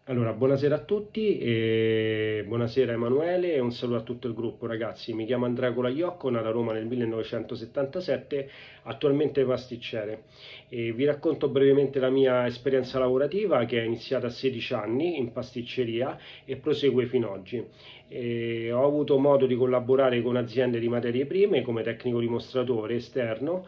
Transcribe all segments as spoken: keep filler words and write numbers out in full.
Allora, buonasera a tutti e buonasera Emanuele e un saluto a tutto il gruppo ragazzi. Mi chiamo Andrea Colaiocco, nato a Roma nel millenovecentosettantasette, attualmente pasticcere. E vi racconto brevemente la mia esperienza lavorativa che è iniziata a sedici anni in pasticceria e prosegue fino ad oggi. E ho avuto modo di collaborare con aziende di materie prime come tecnico dimostratore esterno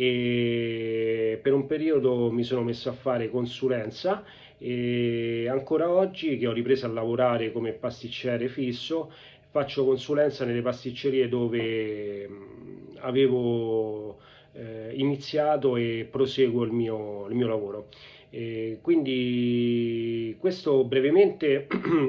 e per un periodo mi sono messo a fare consulenza e ancora oggi che ho ripreso a lavorare come pasticcere fisso, faccio consulenza nelle pasticcerie dove mh, avevo eh, iniziato e proseguo il mio, il mio lavoro. E quindi questo brevemente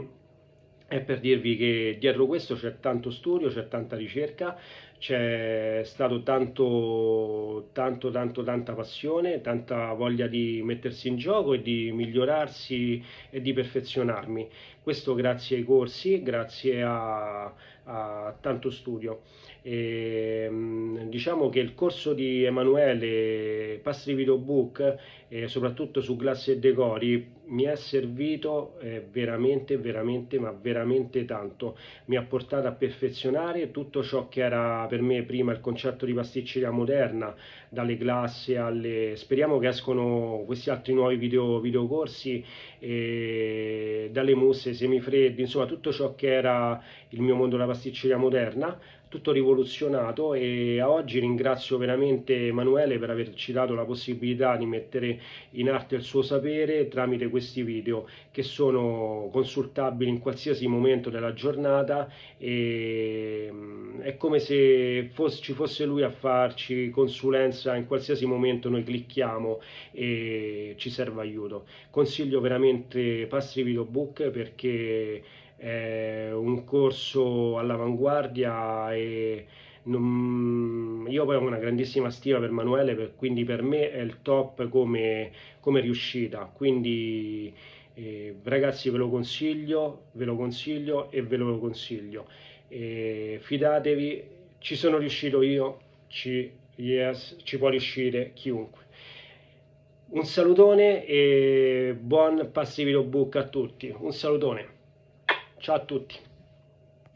è per dirvi che dietro questo c'è tanto studio, c'è tanta ricerca, c'è stato tanto, tanto, tanto, tanta passione, tanta voglia di mettersi in gioco e di migliorarsi e di perfezionarmi. Questo grazie ai corsi, grazie a, a tanto studio. E, mh, diciamo che il corso di Emanuele Pastry Video Book, eh, soprattutto su Glassi e Decori, mi è servito eh, veramente, veramente, ma veramente tanto. Mi ha portato a perfezionare tutto ciò che era per me prima il concetto di pasticceria moderna, dalle classi alle... Speriamo che escono questi altri nuovi video, videocorsi, e dalle mousse semifreddi, insomma tutto ciò che era il mio mondo della pasticceria moderna, tutto rivoluzionato e a oggi ringrazio veramente Emanuele per averci dato la possibilità di mettere in arte il suo sapere tramite questi video che sono consultabili in qualsiasi momento della giornata e mm, è come se fosse, ci fosse lui a farci consulenza in qualsiasi momento noi clicchiamo e ci serve aiuto. Consiglio veramente Pastry Video Book perché è un corso all'avanguardia e non- io poi ho una grandissima stima per Manuele, per- quindi per me è il top come, come riuscita. Quindi eh, ragazzi ve lo consiglio, ve lo consiglio e ve lo consiglio. E fidatevi, ci sono riuscito io, ci, yes, ci può riuscire chiunque. Un salutone e buon Passive Book a tutti. Un salutone. Ciao a tutti.